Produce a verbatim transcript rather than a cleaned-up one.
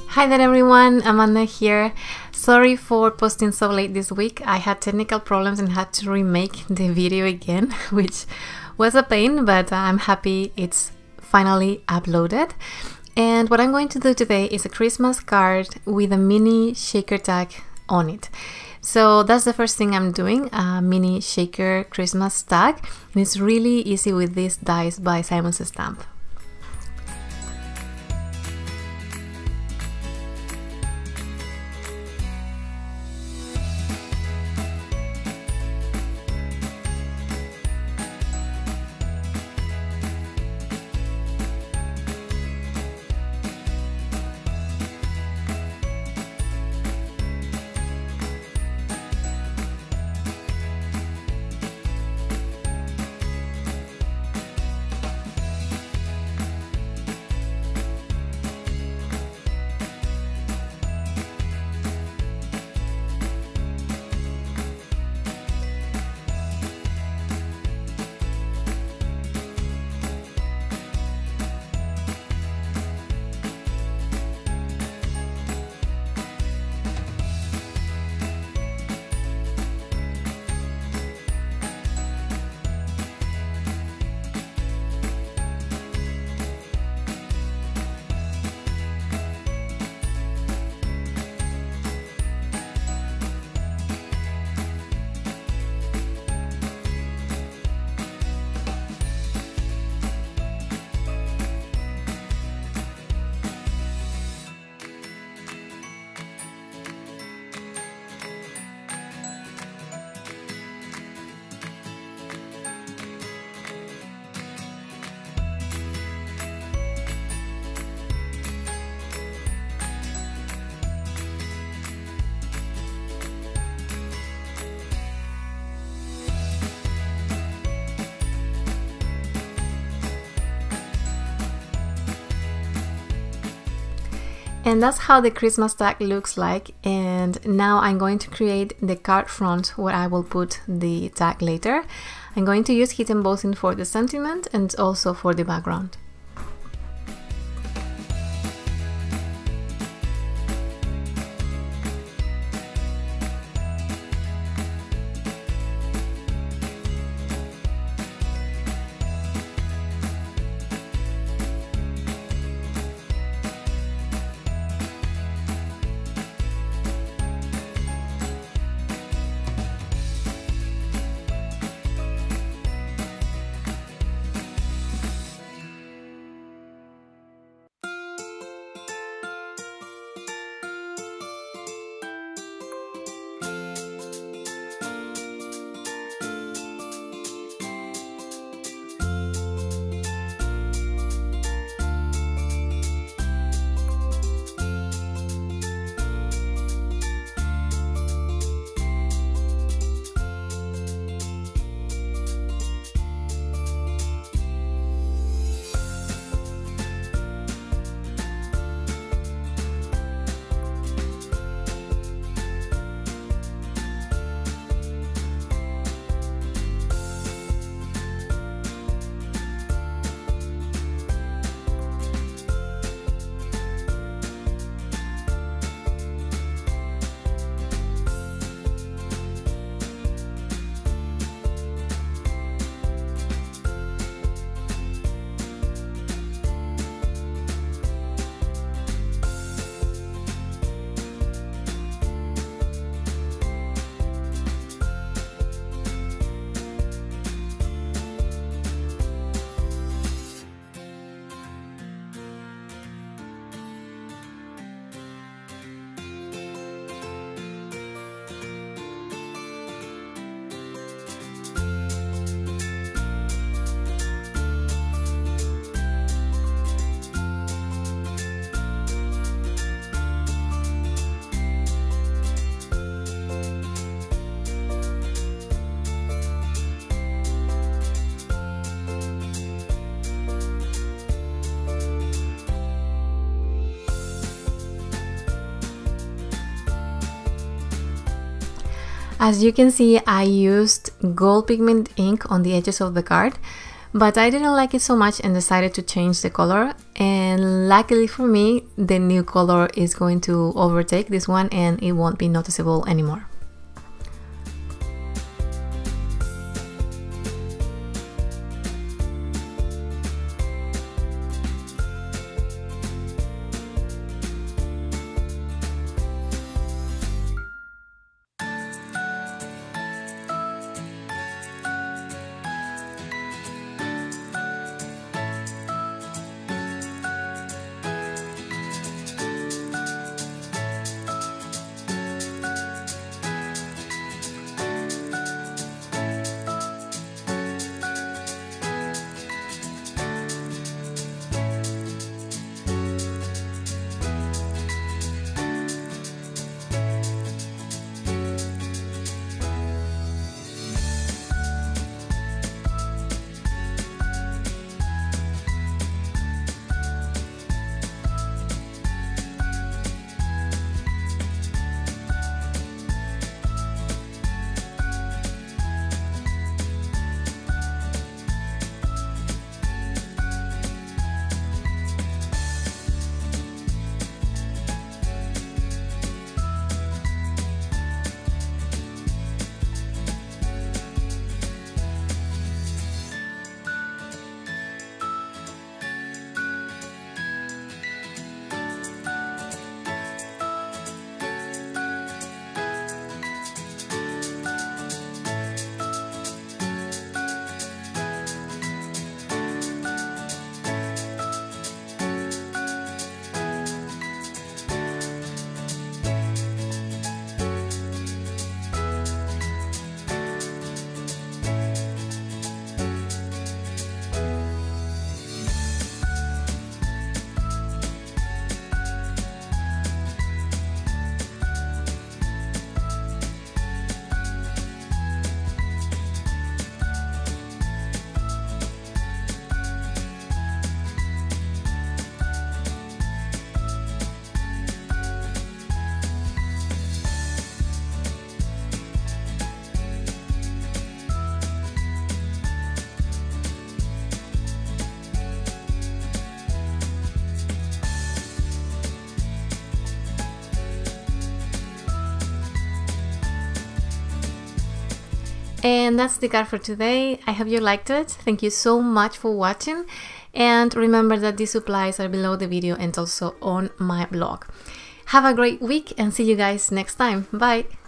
Hi there everyone, Amanda here. Sorry for posting so late this week. I had technical problems and had to remake the video again, which was a pain, but I'm happy it's finally uploaded. And what I'm going to do today is a Christmas card with a mini shaker tag on it. So that's the first thing I'm doing, a mini shaker Christmas tag. And it's really easy with these dies by Simon's Stamp. And that's how the Christmas tag looks like. And now I'm going to create the card front where I will put the tag later. I'm going to use heat embossing for the sentiment and also for the background. As you can see, I used gold pigment ink on the edges of the card, but I didn't like it so much and decided to change the color, and luckily for me the new color is going to overtake this one and it won't be noticeable anymore. And that's the card for today. I hope you liked it. Thank you so much for watching, and remember that these supplies are below the video and also on my blog. Have a great week and see you guys next time. Bye!